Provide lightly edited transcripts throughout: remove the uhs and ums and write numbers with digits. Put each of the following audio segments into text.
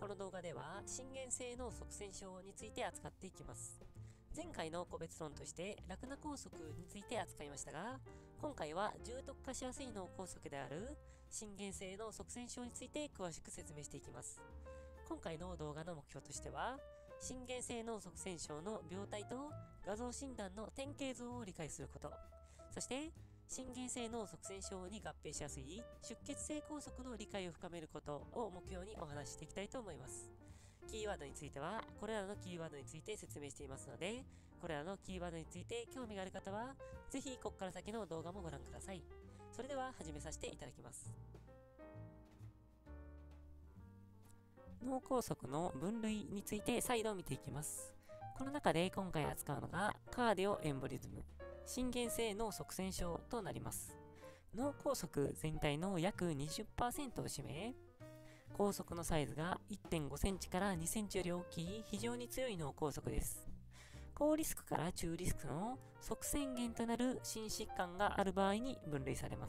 この動画では心原性脳塞栓症について扱っていきます。前回の個別論としてラクナ梗塞について扱いましたが、今回は重篤化しやすい脳梗塞である心原性脳塞栓症について詳しく説明していきます。今回の動画の目標としては、心原性脳塞栓症の病態と画像診断の典型像を理解すること、そして心原性脳塞栓症に合併しやすい出血性梗塞の理解を深めることを目標にお話ししていきたいと思います。キーワードについては、これらのキーワードについて説明していますので、これらのキーワードについて興味がある方は、ぜひここから先の動画もご覧ください。それでは始めさせていただきます。脳梗塞の分類について再度見ていきます。この中で今回扱うのがカーディオエンボリズム、心原性脳塞栓症となります。脳梗塞全体の約 20% を占め、梗塞のサイズが 1.5 センチから2センチより大きい非常に強い脳梗塞です。高リスクから中リスクの塞栓源となる心疾患がある場合に分類されます。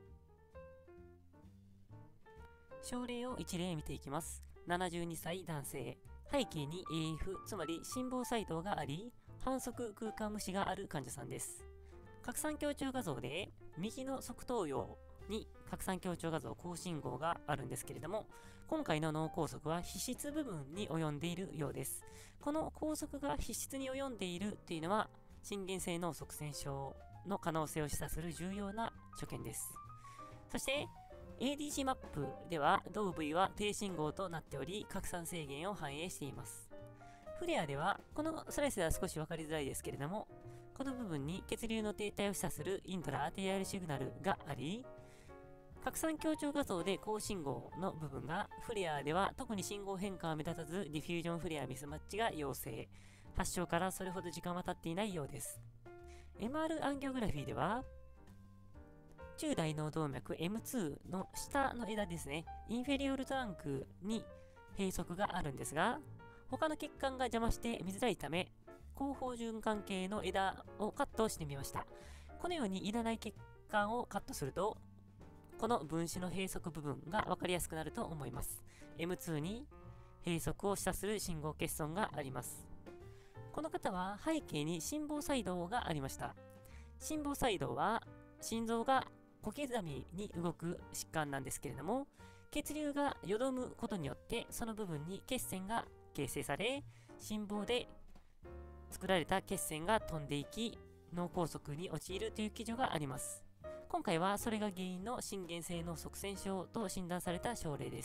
症例を一例見ていきます。72歳男性。背景に AF、つまり心房細動があり、反則空間無視がある患者さんです。拡散強調画像で、右の側頭葉に拡散強調画像高信号があるんですけれども、今回の脳梗塞は皮質部分に及んでいるようです。この梗塞が皮質に及んでいるというのは、心原性脳塞栓症の可能性を示唆する重要な所見です。そして、ADC マップでは同部位は低信号となっており、拡散制限を反映しています。フレアでは、このスライスでは少し分かりづらいですけれども、この部分に血流の停滞を示唆するイントラアーテリアルシグナルがあり、拡散強調画像で高信号の部分が、フレアでは特に信号変化は目立たず、ディフュージョンフレアミスマッチが陽性。発症からそれほど時間は経っていないようです。MR アンギオグラフィーでは、中大脳動脈 M2 の下の枝ですね、インフェリオルトランクに閉塞があるんですが、他の血管が邪魔して見づらいため、後方循環系の枝をカットしてみました。このようにいらない血管をカットすると、この分子の閉塞部分が分かりやすくなると思います。M2 に閉塞を示唆する信号欠損があります。この方は背景に心房細動がありました。心房細動は心臓が小刻みに動く疾患なんですけれども、血流がよどむことによってその部分に血栓が形成され、心房で作られた血栓が飛んでいき、脳梗塞に陥るという記述があります。今回はそれが原因の心原性脳塞栓症と診断された症例です。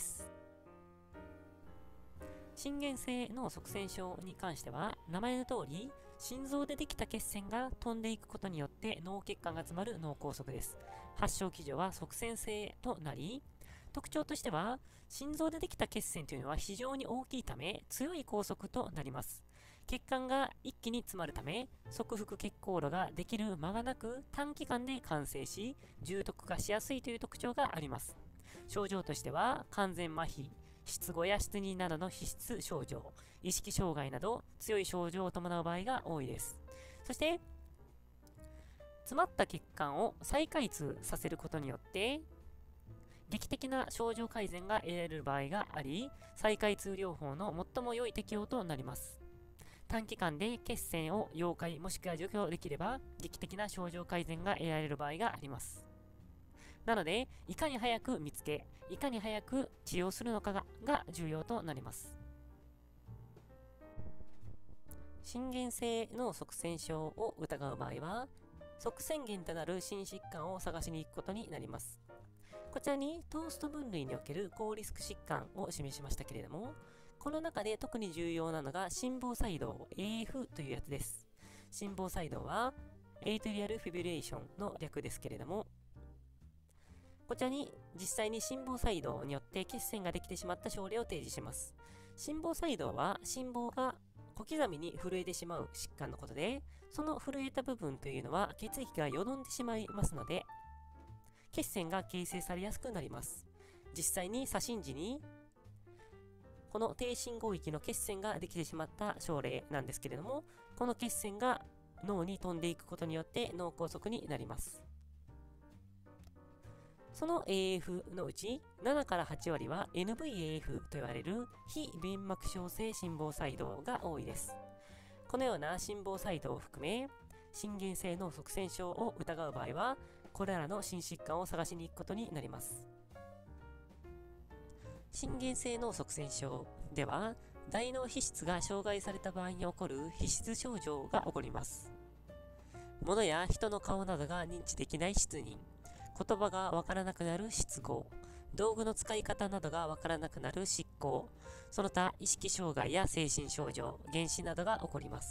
心原性脳塞栓症に関しては、名前の通り、心臓でできた血栓が飛んでいくことによって脳血管が詰まる脳梗塞です。発症基準は塞栓性となり、特徴としては、心臓でできた血栓というのは非常に大きいため、強い拘束となります。血管が一気に詰まるため、側腹血行路ができる間がなく、短期間で完成し、重篤化しやすいという特徴があります。症状としては、完全麻痺、失語や失認などの皮質症状、意識障害など強い症状を伴う場合が多いです。そして、詰まった血管を再開通させることによって、劇的な症状改善が得られる場合があり、再開通療法の最も良い適用となります。短期間で血栓を溶解もしくは除去できれば、劇的な症状改善が得られる場合があります。なので、いかに早く見つけ、いかに早く治療するのかが重要となります。心原性脳塞栓症を疑う場合は、塞栓源となる心疾患を探しに行くことになります。こちらにトースト分類における高リスク疾患を示しましたけれども、この中で特に重要なのが心房細動 AF というやつです。心房細動はエイトリアルフィブリレーションの略ですけれども、こちらに実際に心房細動によって血栓ができてしまった症例を提示します。心房細動は心房が小刻みに震えてしまう疾患のことで、その震えた部分というのは血液がよどんでしまいますので、血栓が形成されやすくなります。実際に左心時にこの低信号域の血栓ができてしまった症例なんですけれども、この血栓が脳に飛んでいくことによって脳梗塞になります。 その AF のうち7から8割は NVAF と言われる非弁膜症性心房細動が多いです。このような心房細動を含め、心原性脳塞栓症を疑う場合は、これらの心疾患を探しに行くことになります。心原性脳塞栓症では、大脳皮質が障害された場合に起こる皮質症状が起こります。物や人の顔などが認知できない失認、言葉がわからなくなる失語、道具の使い方などがわからなくなる失行、その他意識障害や精神症状、幻視などが起こります。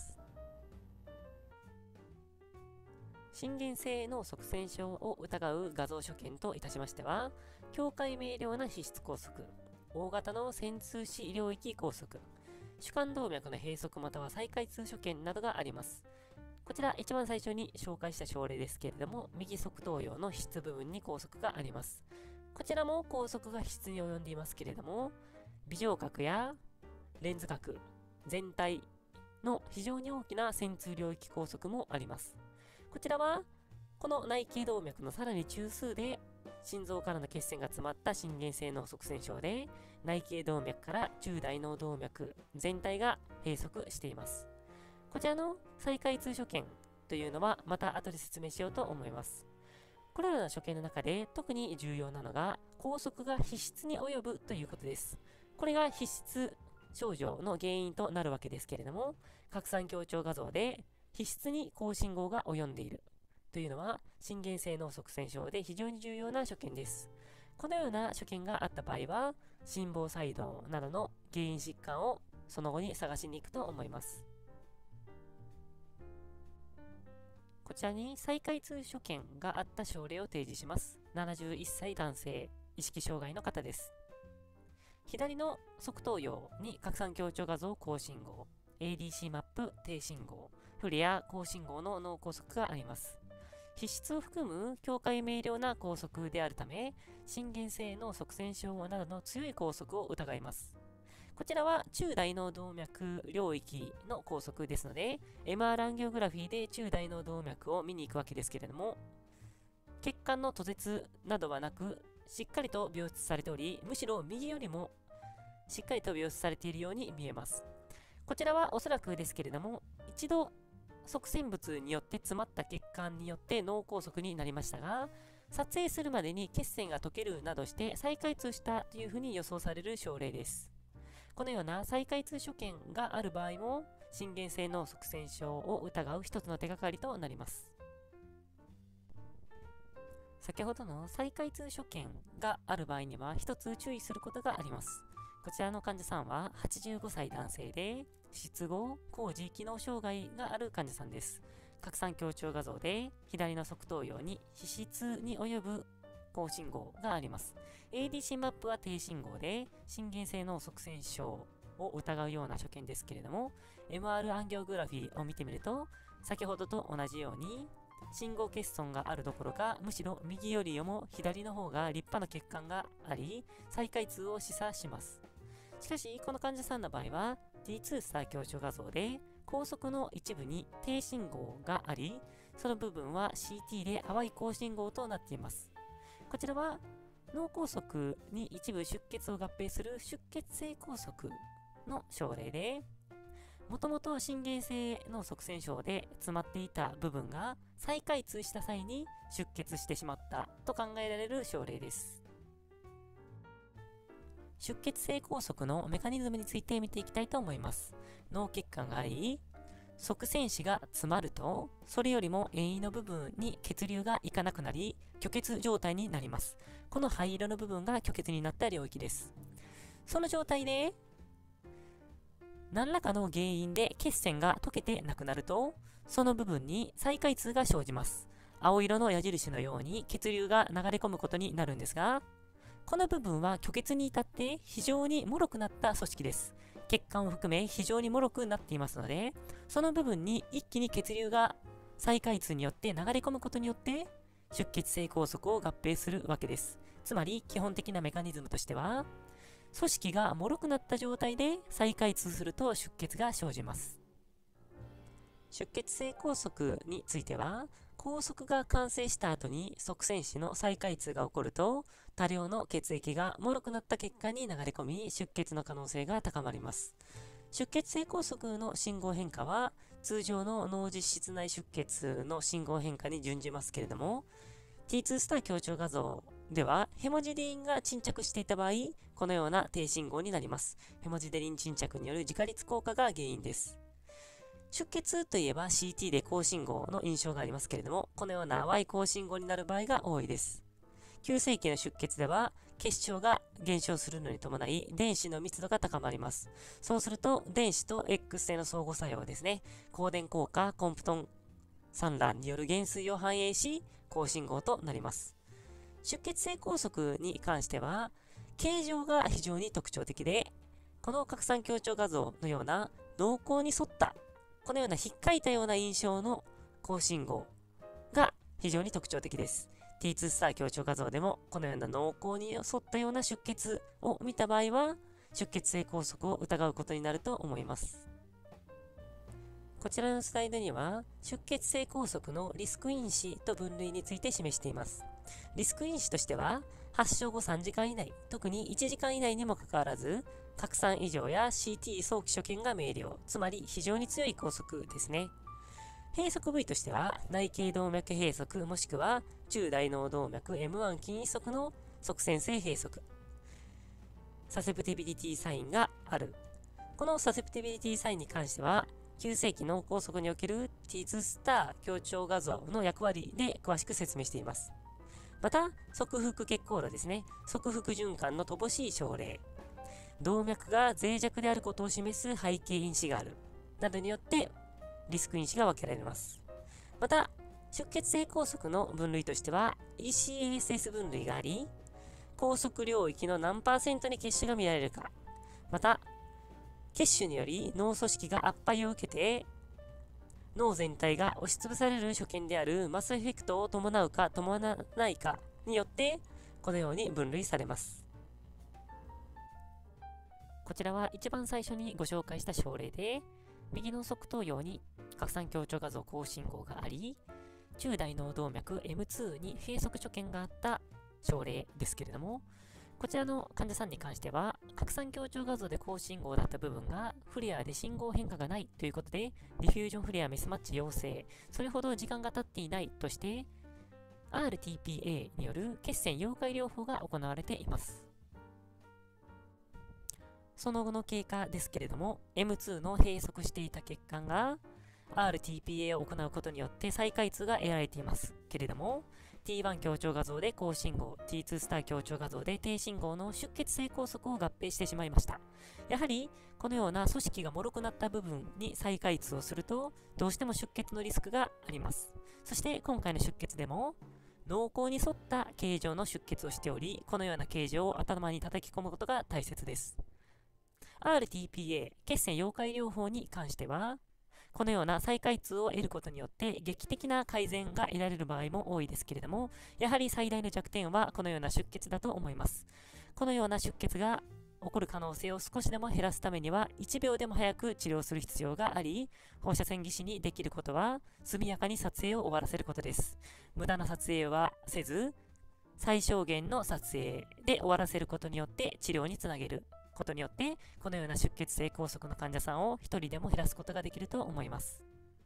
心原性脳塞栓症を疑う画像所見といたしましては、境界明瞭な皮質梗塞、大型の線通子領域梗塞、主幹動脈の閉塞または再開通所見などがあります。こちら一番最初に紹介した症例ですけれども、右側頭葉の皮質部分に梗塞があります。こちらも梗塞が皮質に及んでいますけれども、微状核やレンズ核全体の非常に大きな線通領域梗塞もあります。こちらはこの内頸動脈のさらに中枢で心臓からの血栓が詰まった心原性脳塞栓症で、内頸動脈から中大脳動脈全体が閉塞しています。こちらの再開通所見というのはまた後で説明しようと思います。これらの所見の中で特に重要なのが、拘束が皮質に及ぶということです。これが皮質症状の原因となるわけですけれども、拡散強調画像で皮質に高信号が及んでいるというのは、心原性脳塞栓症で非常に重要な所見です。このような所見があった場合は、心房細動などの原因疾患をその後に探しに行くと思います。こちらに再開通所見があった症例を提示します。71歳男性、意識障害の方です。左の側頭葉に拡散強調画像高信号、ADC マップ低信号、フレア高信号の脳梗塞があります。皮質を含む境界明瞭な梗塞であるため、心原性脳塞栓症などの強い梗塞を疑います。こちらは中大脳動脈領域の拘束ですので、MR アンギオグラフィーで中大脳動脈を見に行くわけですけれども、血管の途絶などはなく、しっかりと描出されており、むしろ右よりもしっかりと描出されているように見えます。こちらはおそらくですけれども、一度塞栓物によって詰まった血管によって脳梗塞になりましたが、撮影するまでに血栓が溶けるなどして再開通したというふうに予想される症例です。このような再開通所見がある場合も、心原性脳塞栓症を疑う一つの手がかりとなります。先ほどの再開通所見がある場合には一つ注意することがあります。こちらの患者さんは85歳男性で、失語、高次機能障害がある患者さんです。拡散強調画像で左の側頭葉に皮質に及ぶ高信号があります。ADC マップは低信号で、心原性脳塞栓症を疑うような所見ですけれども、MR アンギオグラフィーを見てみると、先ほどと同じように、信号欠損があるどころか、むしろ右よりも左の方が立派な血管があり、再開通を示唆します。しかし、この患者さんの場合は、T2 スター強調画像で、高速の一部に低信号があり、その部分は CT で淡い高信号となっています。こちらは脳梗塞に一部出血を合併する出血性梗塞の症例で、もともと心原性脳塞栓症で詰まっていた部分が再開通した際に出血してしまったと考えられる症例です。出血性梗塞のメカニズムについて見ていきたいと思います。脳血管があり、塞栓子が詰まると、それよりも遠位の部分に血流がいかなくなり、虚血状態になります。この灰色の部分が虚血になった領域です。その状態で、何らかの原因で血栓が溶けてなくなると、その部分に再開通が生じます。青色の矢印のように血流が流れ込むことになるんですが、この部分は虚血に至って非常に脆くなった組織です。血管を含め非常に脆くなっていますので、その部分に一気に血流が再開通によって流れ込むことによって出血性梗塞を合併するわけです。つまり基本的なメカニズムとしては、組織が脆くなった状態で再開通すると出血が生じます。出血性梗塞については、 拘束が完成した後に側線子の再開通が起こると、多量の血液が脆くなった血管に流れ込み、出血の可能性が高まります。出血性拘束の信号変化は、通常の脳実質内出血の信号変化に準じますけれども、T2 スター強調画像では、ヘモジデリンが沈着していた場合、このような低信号になります。ヘモジデリン沈着による自家律効果が原因です。出血といえば CT で高信号の印象がありますけれども、このような淡い高信号になる場合が多いです。急性期の出血では、結晶が減少するのに伴い、電子の密度が高まります。そうすると、電子と X 線の相互作用ですね。光電効果、コンプトン散乱による減衰を反映し、高信号となります。出血性拘束に関しては、形状が非常に特徴的で、この拡散強調画像のような濃厚に沿ったこのような引っかいたような印象の高信号が非常に特徴的です。T2 スター強調画像でもこのような濃厚に沿ったような出血を見た場合は出血性拘束を疑うことになると思います。こちらのスライドには出血性拘束のリスク因子と分類について示しています。リスク因子としては発症後3時間以内、特に1時間以内にもかかわらず拡散異常や CT 早期所見が明瞭、つまり非常に強い拘束ですね。閉塞部位としては内頸動脈閉塞もしくは中大脳動脈 M1 筋一側の側線性閉塞、サセプティビリティサインがある。このサセプティビリティサインに関しては急性期脳梗塞における T2 スター強調画像の役割で詳しく説明しています。また、側腹血行路ですね。側腹循環の乏しい症例。動脈が脆弱であることを示す背景因子がある。などによってリスク因子が分けられます。また、出血性拘束の分類としては ECASS 分類があり、拘束領域の何%に血腫が見られるか。また、血腫により脳組織が圧迫を受けて、脳全体が押しつぶされる所見であるマスエフェクトを伴うか伴わないかによってこのように分類されます。こちらは一番最初にご紹介した症例で、右の側頭葉に拡散強調画像高信号があり、中大脳動脈 M2 に閉塞所見があった症例ですけれども、こちらの患者さんに関しては、拡散強調画像で高信号だった部分がフレアで信号変化がないということで、ディフュージョンフレアミスマッチ陽性、それほど時間が経っていないとして、RTPA による血栓溶解療法が行われています。その後の経過ですけれども、M2 の閉塞していた血管が RTPA を行うことによって再開通が得られていますけれども、T1 強調画像で高信号、T2 スター強調画像で低信号の出血性拘束を合併してしまいました。やはり、このような組織が脆くなった部分に再開通をすると、どうしても出血のリスクがあります。そして今回の出血でも、濃厚に沿った形状の出血をしており、このような形状を頭に叩き込むことが大切です。RTPA、血栓溶解療法に関しては、このような再開通を得ることによって劇的な改善が得られる場合も多いですけれども、やはり最大の弱点はこのような出血だと思います。このような出血が起こる可能性を少しでも減らすためには1秒でも早く治療する必要があり、放射線技師にできることは速やかに撮影を終わらせることです。無駄な撮影はせず、最小限の撮影で終わらせることによって治療につなげることによって、このような出血性拘束の患者さんを一人でも減らすことができると思います。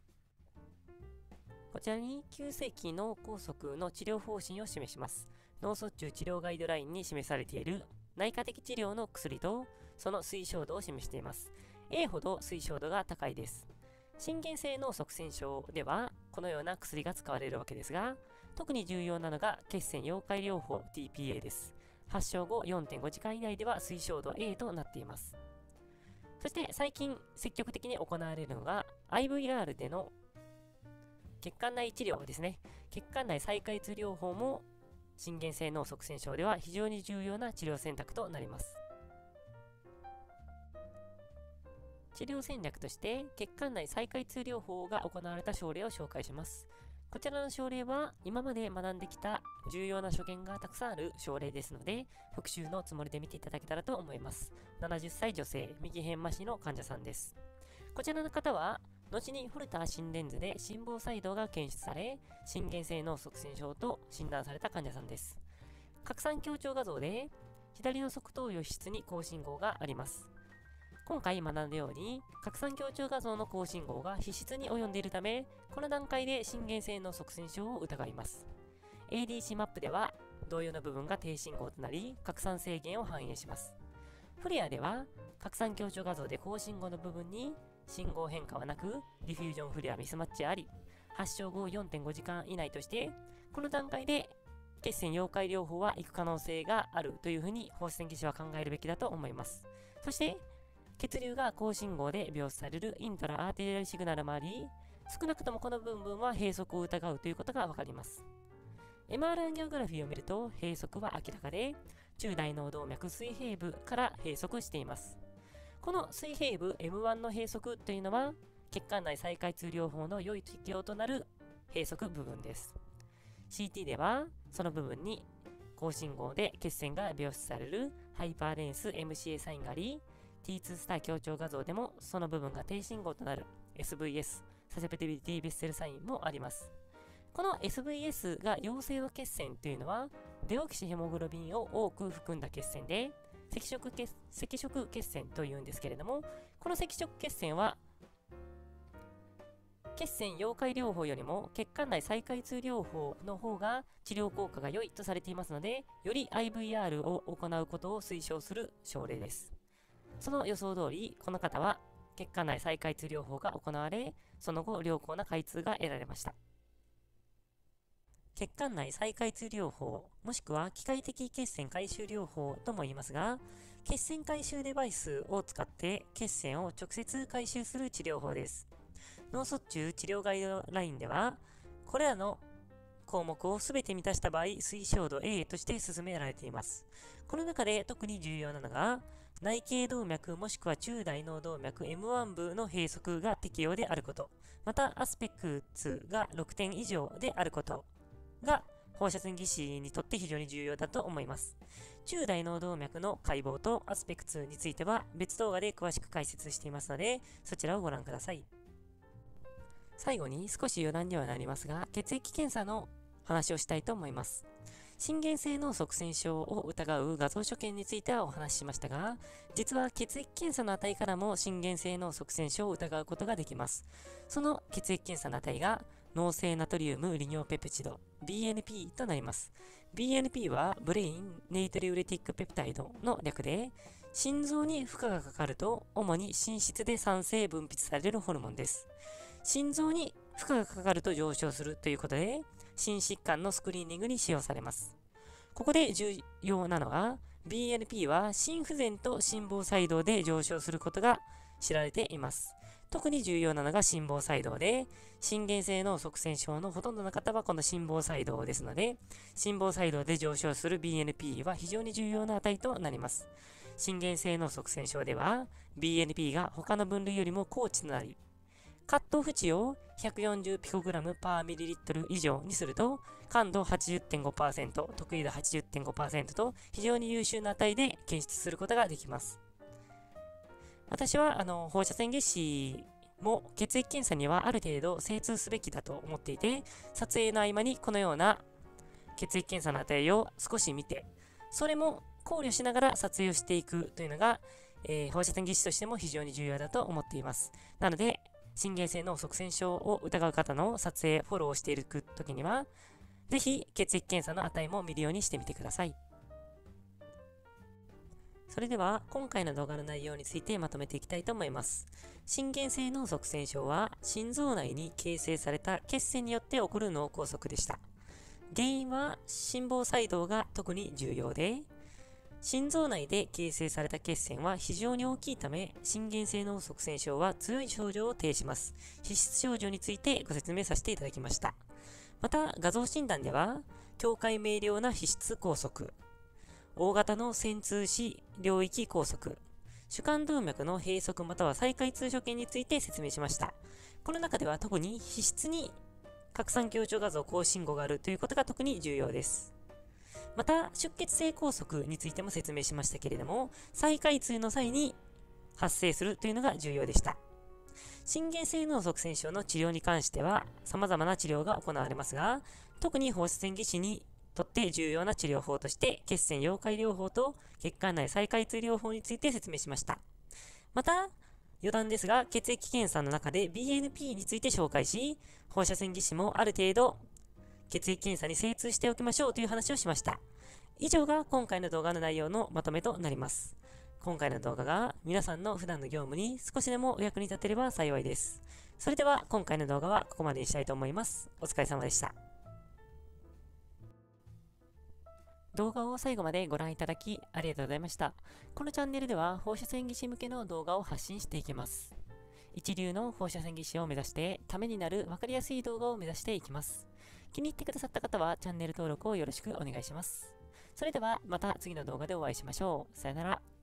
こちらに急性期脳梗塞の治療方針を示します。脳卒中治療ガイドラインに示されている内科的治療の薬とその推奨度を示しています。A ほど推奨度が高いです。心原性脳塞栓症ではこのような薬が使われるわけですが、特に重要なのが血栓溶解療法 TPA です。発症後 4.5 時間以内では推奨度 A となっています。そして最近積極的に行われるのが IVR での血管内治療ですね。血管内再開通療法も心原性脳塞栓症では非常に重要な治療選択となります。治療戦略として血管内再開通療法が行われた症例を紹介します。こちらの症例は今まで学んできた重要な所見がたくさんある症例ですので、復習のつもりで見ていただけたらと思います。70歳女性、右辺麻痺の患者さんです。こちらの方は後にホルター心電図で心房細動が検出され、心原性脳塞栓症と診断された患者さんです。拡散強調画像で、左の側頭葉質に高信号があります。今回学んだように、拡散強調画像の高信号が皮質に及んでいるため、この段階で心原性脳塞栓症を疑います。ADC マップでは、同様の部分が低信号となり、拡散制限を反映します。フレアでは、拡散強調画像で高信号の部分に信号変化はなく、ディフュージョンフレアミスマッチあり、発症後 4.5 時間以内として、この段階で血栓溶解療法は行く可能性があるというふうに放射線技師は考えるべきだと思います。そして、血流が高信号で描出されるイントラアーテリアルシグナルもあり、少なくともこの部分は閉塞を疑うということがわかります。MR アンギオグラフィーを見ると閉塞は明らかで、中大脳動脈水平部から閉塞しています。この水平部 M1 の閉塞というのは、血管内再開通療法の良い適用となる閉塞部分です。CT では、その部分に高信号で血栓が描出されるハイパーデンス MCA サインがあり、T2 スター強調画像でもその部分が低信号となる SVS、サセプティビティベッセルサインもあります。この SVS が陽性の血栓というのは、デオキシヘモグロビンを多く含んだ血栓で、赤色血栓というんですけれども、この赤色血栓は、血栓溶解療法よりも血管内再開通療法の方が治療効果が良いとされていますので、より IVR を行うことを推奨する症例です。その予想通り、この方は血管内再開通療法が行われ、その後良好な開通が得られました。血管内再開通療法、もしくは機械的血栓回収療法とも言いますが、血栓回収デバイスを使って血栓を直接回収する治療法です。脳卒中治療ガイドラインでは、これらの項目をすべて満たした場合、推奨度 A として進められています。この中で特に重要なのが、内頸動脈もしくは中大脳動脈 M1 部の閉塞が適用であること、またアスペクツが6点以上であることが放射線技師にとって非常に重要だと思います。中大脳動脈の解剖とアスペクツについては別動画で詳しく解説していますので、そちらをご覧ください。最後に少し余談にはなりますが、血液検査の話をしたいと思います。心原性脳塞栓症を疑う画像所見についてはお話ししましたが、実は血液検査の値からも心原性脳塞栓症を疑うことができます。その血液検査の値が脳性ナトリウム利尿ペプチド BNP となります。BNP はブレインネイトリウレティックペプタイドの略で、心臓に負荷がかかると主に心室で産生分泌されるホルモンです。心臓に負荷がかかると上昇するということで、心疾患のスクリーニングに使用されます。ここで重要なのが、BNP は心不全と心房細動で上昇することが知られています。特に重要なのが心房細動で、心原性脳塞栓症のほとんどの方はこの心房細動ですので、心房細動で上昇する BNP は非常に重要な値となります。心原性脳塞栓症では、BNP が他の分類よりも高値となり、カットオフ値を140ピコグラムパーミリリットル以上にすると、感度 80.5%、得意度 80.5% と非常に優秀な値で検出することができます。私は放射線技師も血液検査にはある程度精通すべきだと思っていて、撮影の合間にこのような血液検査の値を少し見て、それも考慮しながら撮影をしていくというのが、放射線技師としても非常に重要だと思っています。なので、心原性脳塞栓症を疑う方の撮影、フォローをしていくときには、ぜひ血液検査の値も見るようにしてみてください。それでは、今回の動画の内容についてまとめていきたいと思います。心原性脳塞栓症は、心臓内に形成された血栓によって起こる脳梗塞でした。原因は心房細動が特に重要で、心臓内で形成された血栓は非常に大きいため、心原性脳塞栓症は強い症状を呈します。皮質症状についてご説明させていただきました。また、画像診断では、境界明瞭な皮質梗塞、大型の穿通枝領域梗塞、主幹動脈の閉塞または再開通所見について説明しました。この中では特に皮質に拡散強調画像高信号があるということが特に重要です。また、出血性梗塞についても説明しましたけれども、再開通の際に発生するというのが重要でした。 心原性脳塞栓症の治療に関しては様々な治療が行われますが、特に放射線技師にとって重要な治療法として血栓溶解療法と血管内再開通療法について説明しました。また、余談ですが、血液検査の中で BNP について紹介し、放射線技師もある程度血液検査に精通しておきましょうという話をしました。以上が今回の動画の内容のまとめとなります。今回の動画が皆さんの普段の業務に少しでもお役に立てれば幸いです。それでは今回の動画はここまでにしたいと思います。お疲れ様でした。動画を最後までご覧いただきありがとうございました。このチャンネルでは放射線技師向けの動画を発信していきます。一流の放射線技師を目指してためになる分かりやすい動画を目指していきます。気に入ってくださった方はチャンネル登録をよろしくお願いします。それではまた次の動画でお会いしましょう。さよなら。